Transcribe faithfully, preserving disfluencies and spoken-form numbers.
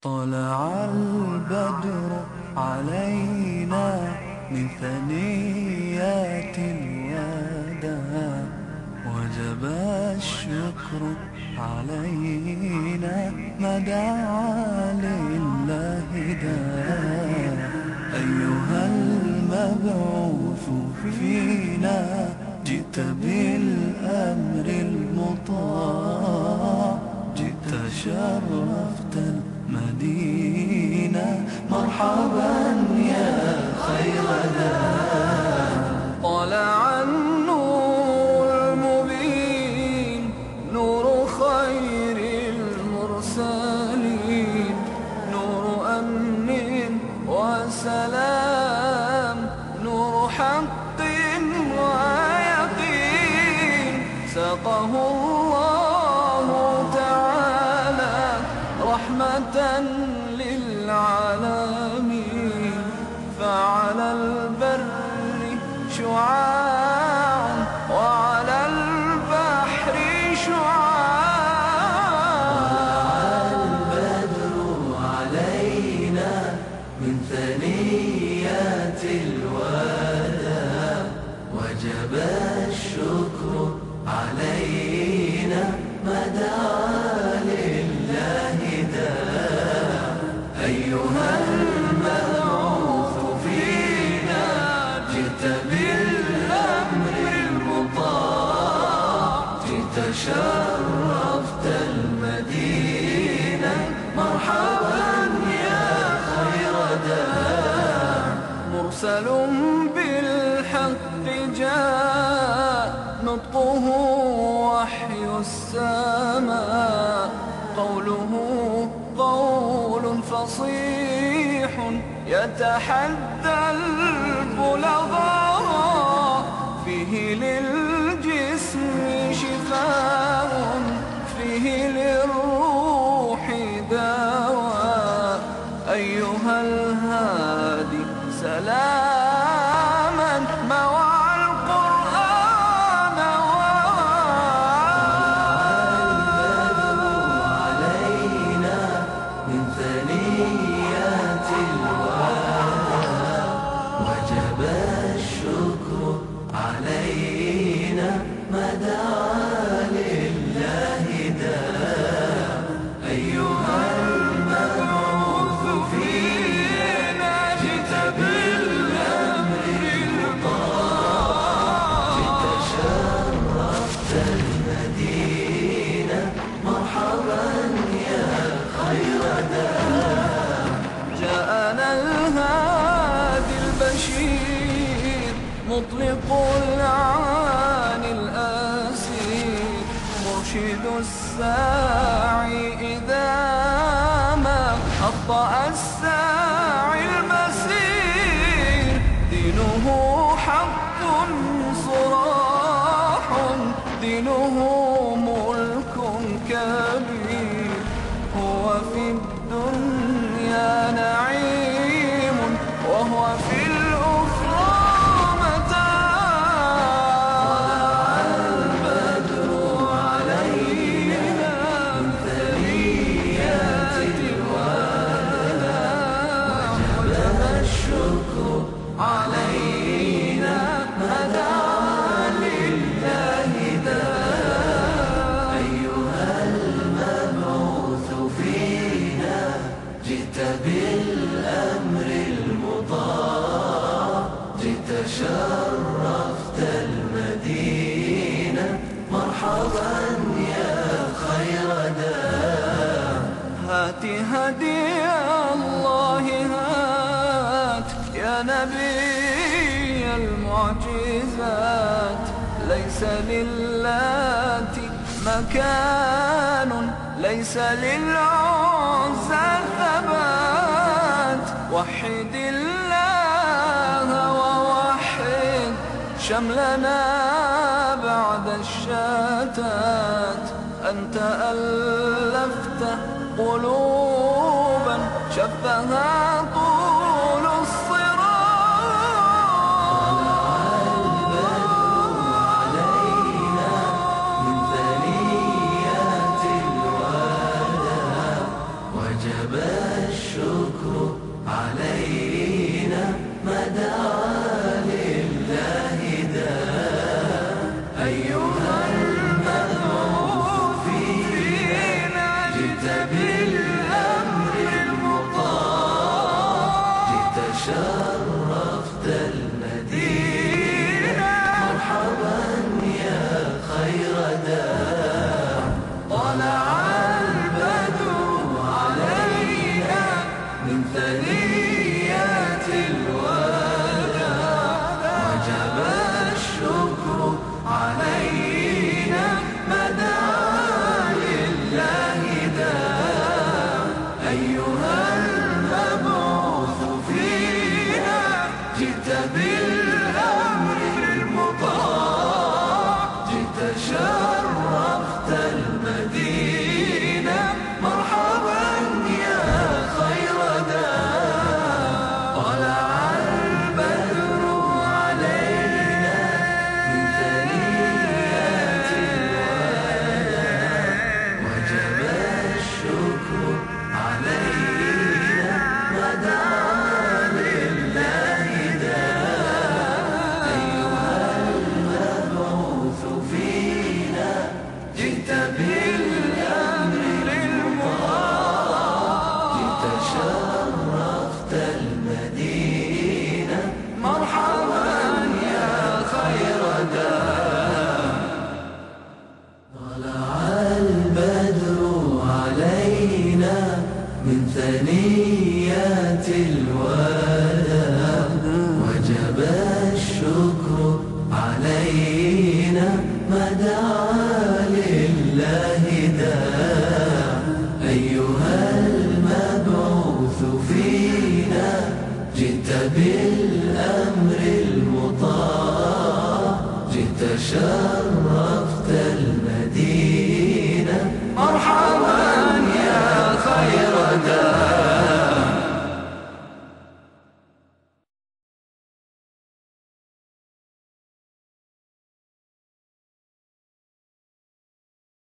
طلع البدر علينا من ثنيات الوداع، وجب الشكر علينا ما دعا لله داع. أيها المبعوث فينا جئت بالأمر المطاع، جئت شرفت المدينة، مرحبا يا خير داع. طلع النور المبين، نور خير المرسلين، نور أمن وسلام، نور حق ويقين. ساقه الله تعالى رحمة للعالمين، فعلى البر شعاع وعلى البحر شعاع. طلع البدر علينا من ثنيات الوداع، وجب الشكر علينا ما دعا لله داع. أيها المبعوث فينا جئت بالأمر المطاع، جئت شرفت المدينة، مرحبا يا خير داع. مرسل بالحق جاء، نطقه وحي السماء، قوله قول فصيح يتحدى البلغاء. فيه للجسم شفاء، فيه للروح دواء. أيها الهادي سلاما مع القرآن علينا من ثنيات الوداع، وجب الشكر علينا ما دعا لله داع. أيها المبعوث فينا جئت بالأمر المطاع، جئت شرفت المدينة، مرحبا يا خير داع. جاءنا الهادي البشير، مطلق العاني الأسير، مرشد الساعي إذا ما أخطأ الساعي المسير. دينه حق صراح، دينه ملك كبير. هو في الدنيا نعيم، وهو في الأخرى متاع. البدر علينا من ثنيات الوداع، وجب الشكر علينا ما دعا لله داع. أيها المبعوث فينا جئت بالأمر المطاع، جئت شرفت المدينة، مرحبا يا خير داع. هات هدي الله هات يا نبي المعجزات. ليس للات مكان، ليس للعزى ثبات. وحد الله ووحد شملنا بعد الشتات. أنت ألفت قلوبا شفها طول الصراط. طلع البدر علينا من ثنيات الوداع، وجب أيها المبعوث فينا جئت بالأمر المطاع جئت شرفت المدينة مرحبا يا خير داع طلع البدر علينا من ثنيات الوداع وجب الشكر علينا ما دعا لله داع أيها المبعوث فينا جئت بالأمر المطاع جئت شرفت المدينة مرحبا يا خير داع طلع البدر علينا من ثنيات الوداع وجب الشكر علينا ما دعا لله داع أيها المبعوث فينا جئت بالأمر المطاع جئت شرفت المدينة مرحبا يا خير داع طلع البدر علينا من ثنيات الوداع وجب الشكر علينا ما دعا لله داع أيها المبعوث فينا جئت بالأمر المطاع جئت شرفت